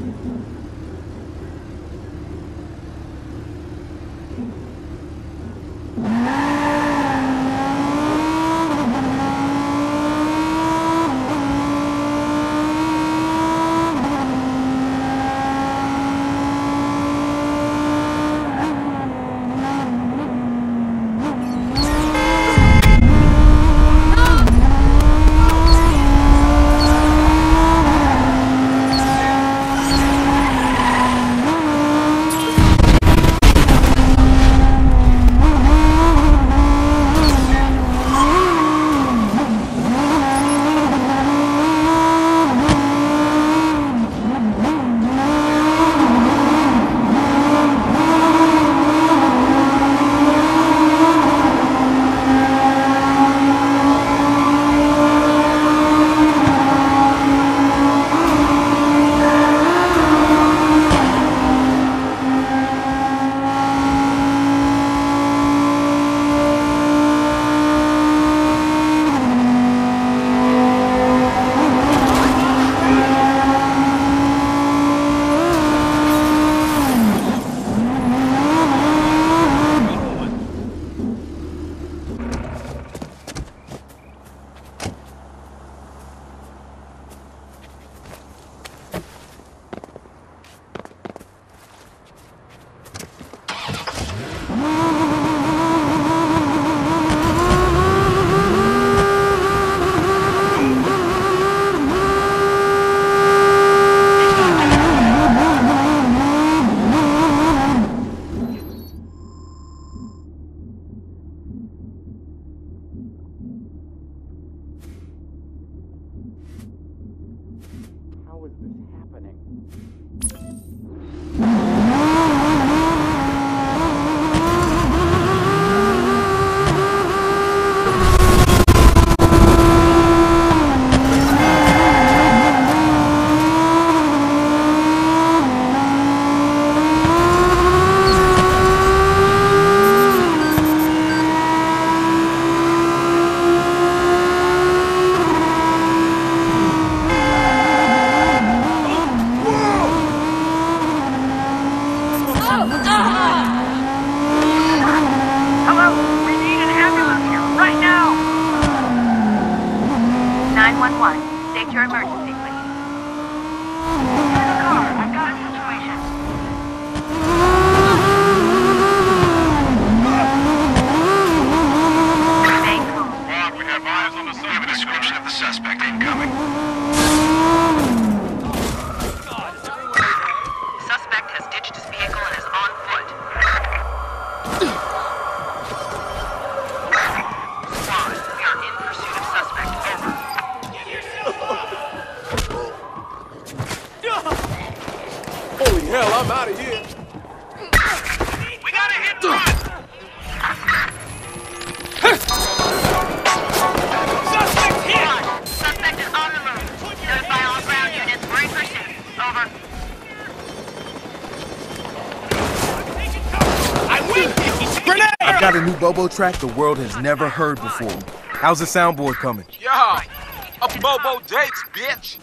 Got a new Bobo track the world has never heard before. How's the soundboard coming? Yeah, a Bobo dates, bitch.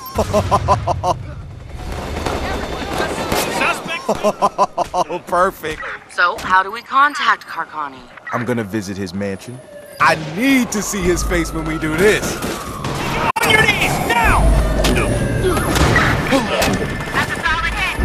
Oh, perfect. So, how do we contact Carcani? I'm gonna visit his mansion. I need to see his face when we do this. On your knees, now! That's a solid hit.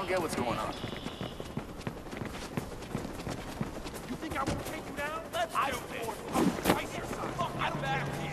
get what's going on. You think I won't take you down? Let's do this. Ice yourself. Look, I'm back here.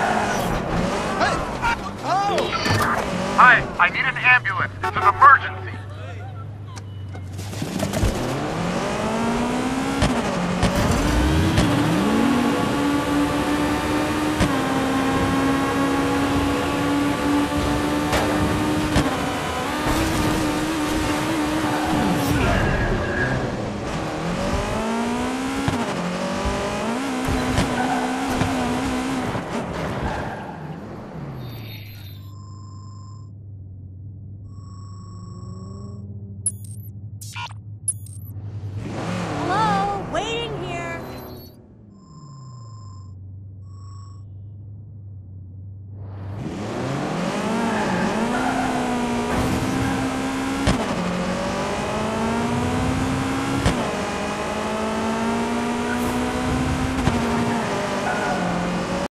Hi, I need an ambulance. It's an emergency.